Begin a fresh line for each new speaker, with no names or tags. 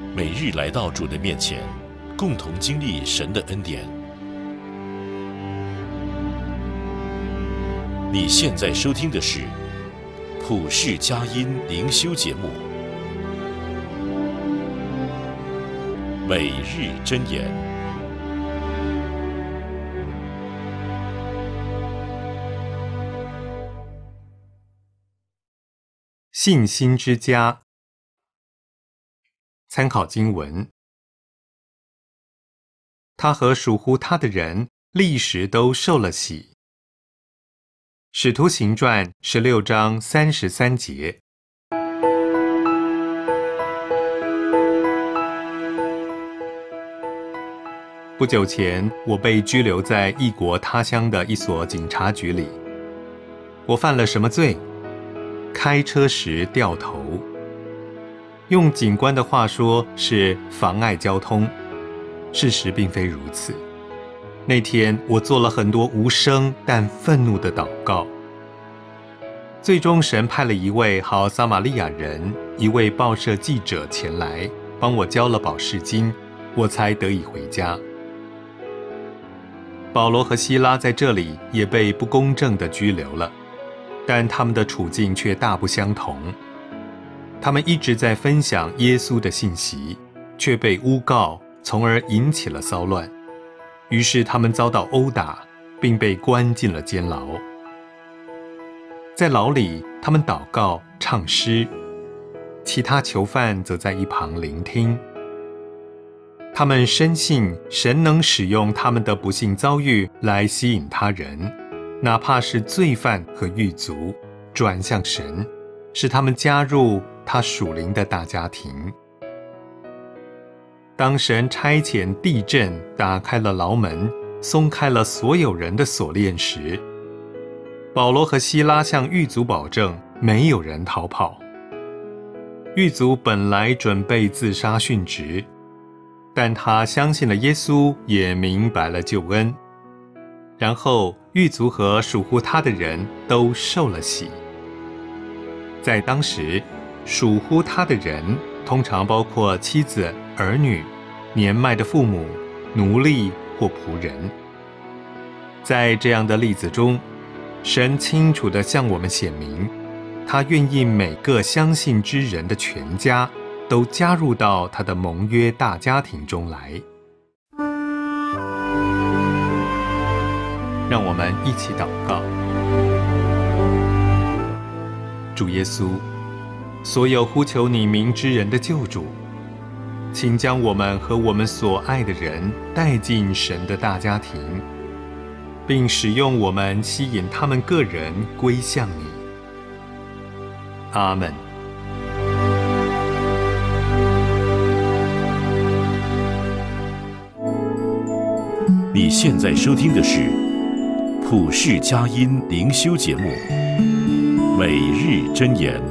每日来到主的面前，共同经历神的恩典。你现在收听的是普世佳音灵修节目，每日箴言。
信心之家，参考经文。他和属乎他的人立时都受了洗。使徒行传16章33节。不久前，我被拘留在异国他乡的一所警察局里。我犯了什么罪？开车时掉头。用警官的话说是妨碍交通，事实并非如此。那天我做了很多无声但愤怒的祷告。最终神派了一位好撒玛利亚人，一位报社记者前来帮我交了保释金，我才得以回家。保罗和希拉在这里也被不公正地拘留了，但他们的处境却大不相同。他们一直在分享耶稣的信息，却被诬告，从而引起了骚乱。于是他们遭到殴打，并被关进了监牢。在牢里，他们祷告、唱诗，其他囚犯则在一旁聆听。他们深信神能使用他们的不幸遭遇来吸引他人，哪怕是罪犯和狱卒，转向神，使他们加入他属灵的大家庭。当神差遣地震打开了牢门，松开了所有人的锁链时，保罗和希拉向狱卒保证，没有人逃跑。狱卒本来准备自杀殉职，但他相信了耶稣，也明白了救恩。然后狱卒和属乎他的人都受了洗。在当时，属乎他的人通常包括妻子、儿女、年迈的父母、奴隶或仆人。在这样的例子中，神清楚地向我们显明，他愿意每个相信之人的全家都加入到他的盟约大家庭中来。让我们一起祷告。主耶稣，所有呼求你名之人的救主，请将我们和我们所爱的人带进神的大家庭，并使用我们吸引他们个人归向你。阿们。
你现在收听的是普世佳音灵修节目，每日箴言。